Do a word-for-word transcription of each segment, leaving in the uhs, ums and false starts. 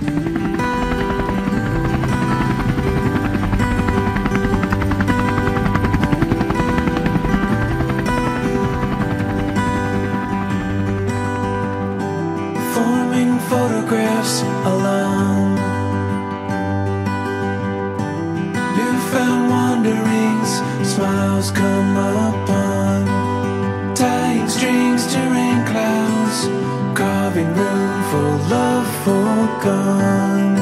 Forming photographs alone, newfound wanderings, smiles come upon, tying strings to rain clouds, carving room for love forgone.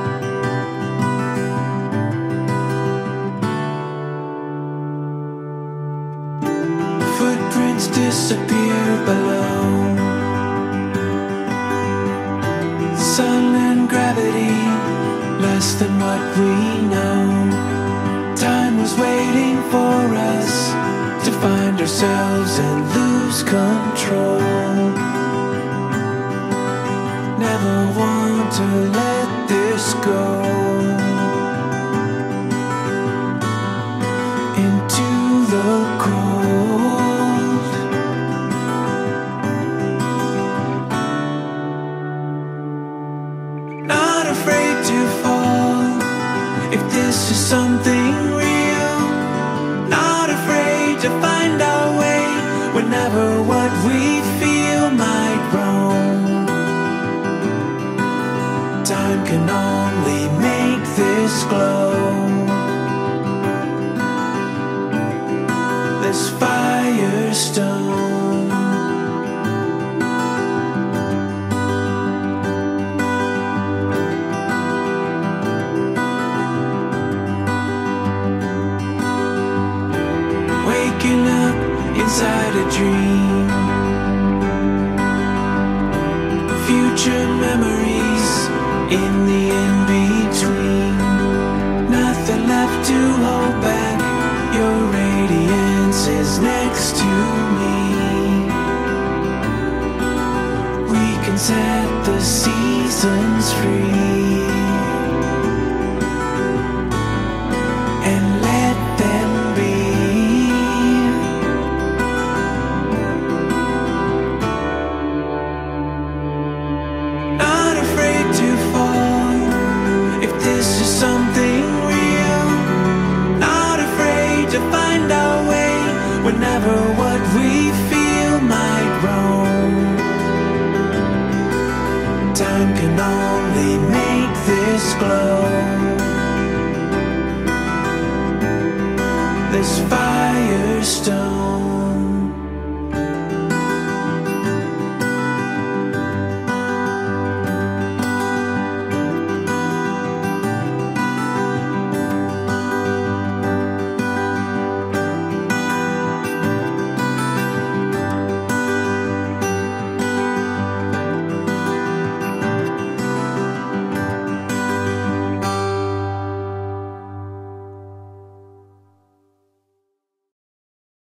Footprints disappear below, silent gravity, less than what we know. Time was waiting for us to find ourselves and lose control. Never want to let this go. Into the cold, not afraid to fall if this is something real, not afraid to find our way whenever what we feel might roam. Time can only make this glow, this firestone. Waking up inside a dream, future memories in the in-between. Nothing left to hold back, your radiance is next to me. We can set the seasons free and let them be. Not afraid to fall if this is something real, not afraid to find our way whenever what we feel might roam. Time can only make this glow, this firestone.